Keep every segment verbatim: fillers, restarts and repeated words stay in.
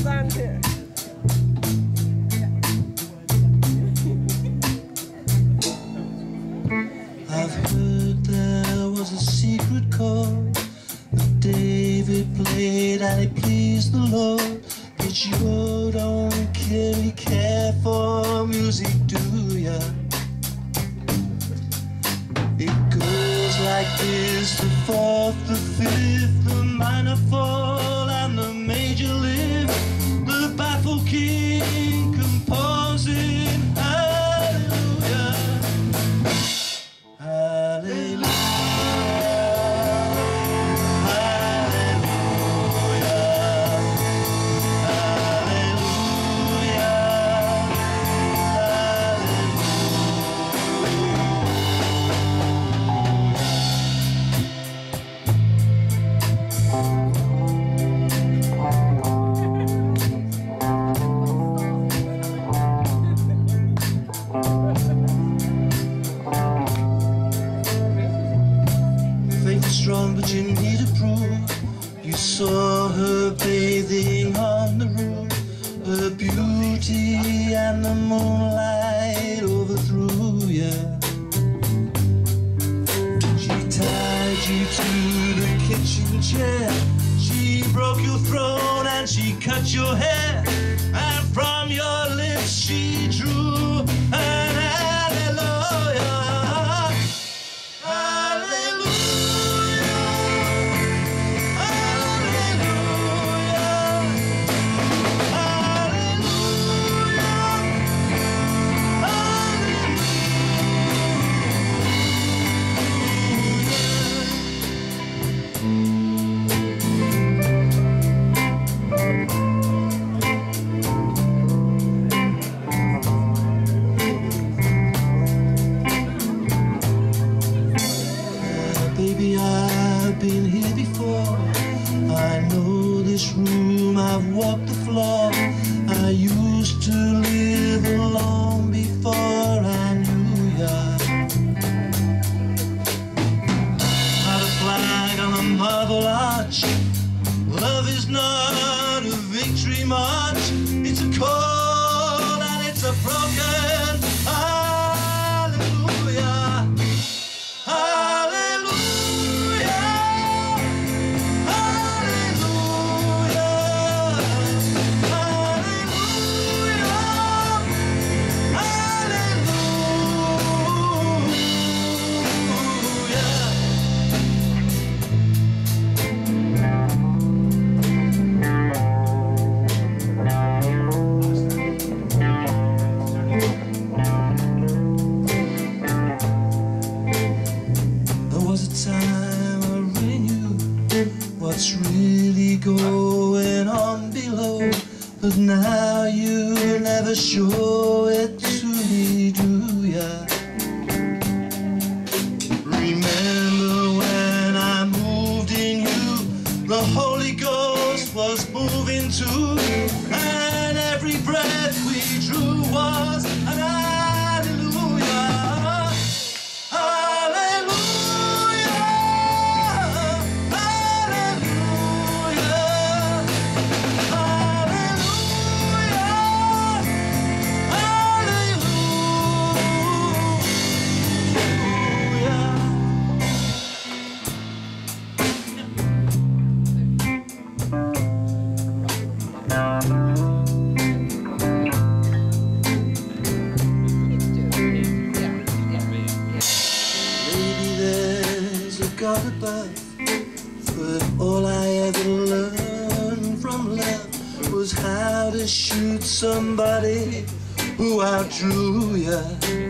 stand here. I've heard there was a secret chord that David played and it pleased the Lord. But you don't really care for music, do ya? It goes like this: the fourth, the fifth, the minor fall and the major lift. The baffled king composing hallelujah, hallelujah. Strong, but you need a proof. You saw her bathing on the roof. Her beauty and the moonlight overthrew ya. She tied you to the kitchen chair. She broke your throne and she cut your hair. And from your lips she drew an hallelujah. Baby, I've been here before. I know this room, I've walked the floor. I used to live alone before I knew ya. Not a flag on a marble arch. Love is not a victory march. It's a cold and it's a broken hallelujah. What's really going on below, but now you never show it to me, do ya? Remember when I moved in you, the Holy Ghost was moving too, and every breath we drew was an hallelujah. God above, but all I ever learned from love was how to shoot somebody who outdrew ya.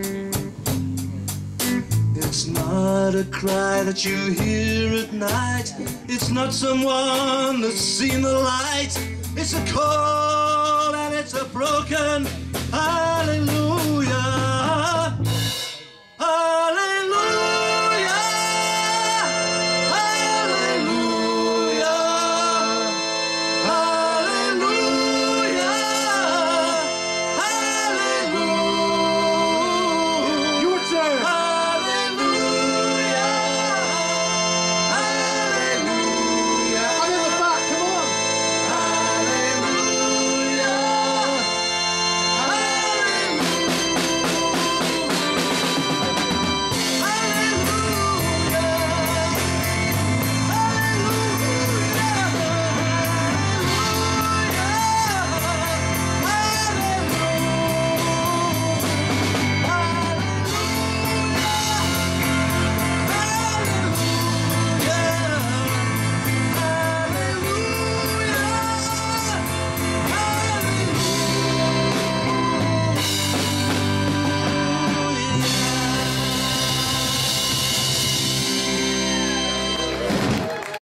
It's not a cry that you hear at night. It's not someone that's seen the light. It's a cold and it's a broken